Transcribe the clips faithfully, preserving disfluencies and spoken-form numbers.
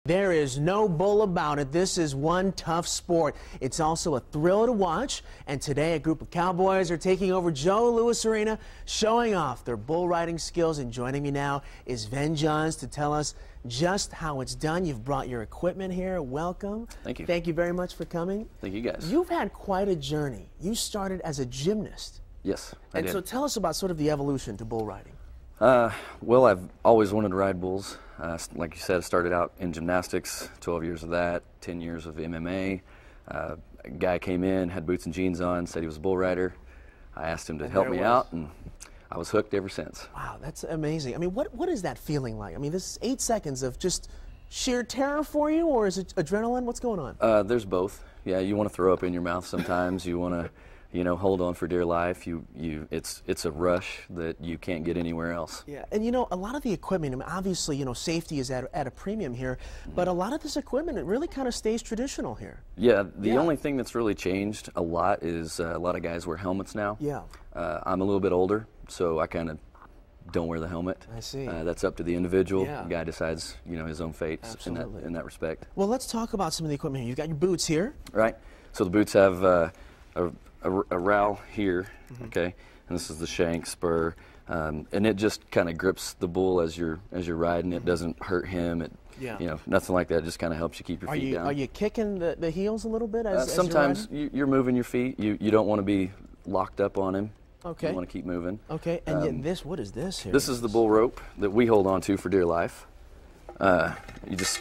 There is no bull about it. This is one tough sport. It's also a thrill to watch. And today, a group of cowboys are taking over Joe Louis Arena, showing off their bull riding skills. And joining me now is Ven Johns to tell us just how it's done. You've brought your equipment here. Welcome. Thank you. Thank you very much for coming. Thank you, guys. You've had quite a journey. You started as a gymnast. Yes, I and did. so tell us about sort of the evolution to bull riding. Uh, well, I've always wanted to ride bulls. Uh, like you said, I started out in gymnastics, twelve years of that, ten years of M M A. Uh, a guy came in, had boots and jeans on, said he was a bull rider. I asked him to And help there it me was. out, and I was hooked ever since. Wow, that's amazing. I mean, what, what is that feeling like? I mean, this is eight seconds of just sheer terror for you, or is it adrenaline? What's going on? Uh, there's both. Yeah, you want to throw up in your mouth sometimes. You want to, you know, hold on for dear life. You, you, it's, it's a rush that you can't get anywhere else. Yeah, and you know, a lot of the equipment, I mean, obviously, you know, safety is at, at a premium here, mm-hmm. but a lot of this equipment, it really kind of stays traditional here. Yeah, the yeah. only thing that's really changed a lot is uh, a lot of guys wear helmets now. Yeah. Uh, I'm a little bit older, so I kind of don't wear the helmet. I see. Uh, that's up to the individual. Yeah. The guy decides, you know, his own fate in that, in that respect. Well, let's talk about some of the equipment here. You've got your boots here. Right. So the boots have uh, a, a, a rowel here, mm-hmm. okay, and this is the shank spur, um, and it just kind of grips the bull as you're as you're riding. It doesn't hurt him. It, yeah. you know, nothing like that. It just kind of helps you keep your are feet you, down. Are you kicking the, the heels a little bit as, uh, as sometimes you're, you, you're moving your feet. You you don't want to be locked up on him. Okay. You want to keep moving. Okay, and um, yet this, what is this here? This is the bull rope that we hold on to for dear life. Uh, you just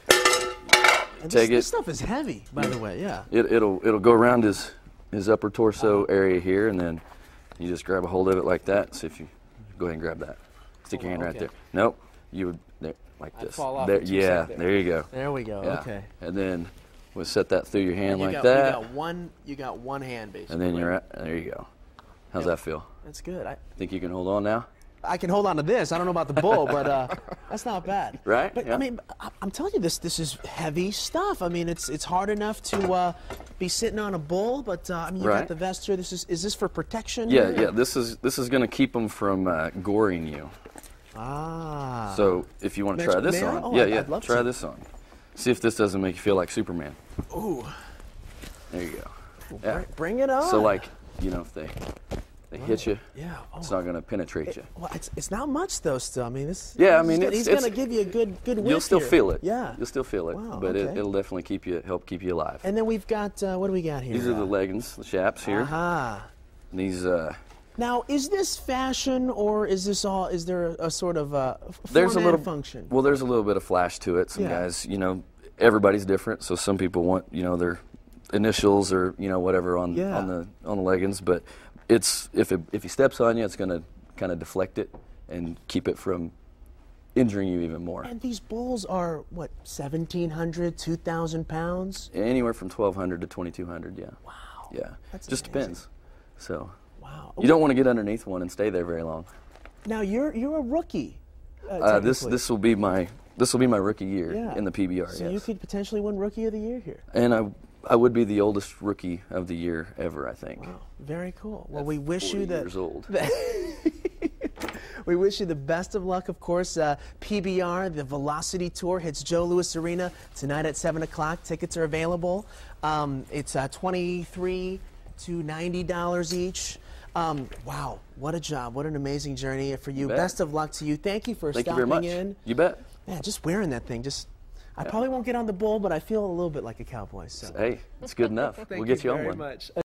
and take this, it. This stuff is heavy, by the way, yeah. It, it'll it'll go around his his upper torso uh-huh. area here, and then you just grab a hold of it like that. So if you go ahead and grab that, stick oh, your hand okay. right there. Nope, you would there, like I'd this. fall off there, in two yeah, seconds. there you go. There we go. Yeah. Okay. And then we'll set that through your hand you like got, that. You got one. You got one hand basically. And then you're right? at, there. You go. How's yeah. that feel? That's good. I think you can hold on now. I can hold on to this. I don't know about the bull, but uh, that's not bad. Right? But yeah. I mean, I'm telling you, this this is heavy stuff. I mean, it's it's hard enough to uh, be sitting on a bull, but uh, I mean, you right. got the vest here. This is is this for protection? Yeah, here? yeah. This is this is going to keep them from uh, goring you. Ah. So if you want to try this may I? on, oh, yeah, I'd, yeah, I'd love try to. this on. See if this doesn't make you feel like Superman. Ooh. There you go. Well, Yeah. bring, bring it on. So like, you know, if they they right. hit you, yeah. oh. it's not going to penetrate it, you. Well, it's it's not much though. Still, I mean, this. Yeah, I mean, he's, it's, he's it's, going to give you a good good. You'll whiff still here. feel it. Yeah. You'll still feel it, Wow, but okay. it, it'll definitely keep you help keep you alive. And then we've got uh, what do we got here? These are the uh, leggings, the chaps here. Aha. These. Uh, Now, is this fashion, or is this all? Is there a, a sort of a there's a little function? Well, there's a little bit of flash to it. Some yeah. guys, you know, everybody's different. So some people want, you know, their initials or you know whatever on yeah. on the on the leggings. But it's if it, if he steps on you, it's going to kind of deflect it and keep it from injuring you even more. And these bulls are what, seventeen hundred, two thousand pounds? Anywhere from twelve hundred to twenty-two hundred. Yeah. Wow. Yeah. That's just amazing. depends. So. Wow. You don't want to get underneath one and stay there very long. Now you're you're a rookie. Uh, uh, this this will be my this will be my rookie year yeah. in the P B R. So yes. you could potentially win Rookie of the Year here. And I I would be the oldest rookie of the year ever, I think. Wow. Very cool. Well, At we wish you that. Years old. We wish you the best of luck, of course. Uh, P B R, the Velocity Tour, hits Joe Louis Arena tonight at seven o'clock. Tickets are available. Um, it's uh, twenty-three to ninety dollars each. Um, wow, what a job. What an amazing journey for you. You Best of luck to you. Thank you for Thank stopping you very much. in. You bet. Man, just wearing that thing, just I yeah. probably won't get on the bull, but I feel a little bit like a cowboy. So. Hey, it's good enough. We'll get you, you on very one. Much.